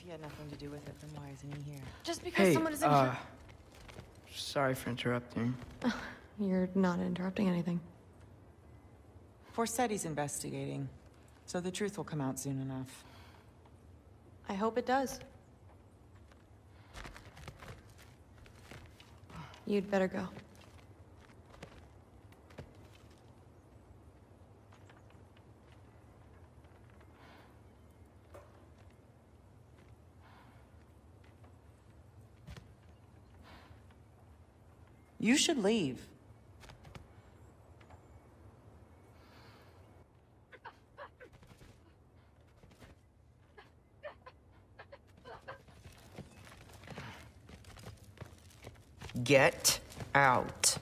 he had nothing to do with it, then why isn't he here? Just because someone is in sorry for interrupting. You're not interrupting anything. Forssetti's investigating, so the truth will come out soon enough. I hope it does. You'd better go. You should leave. Get out.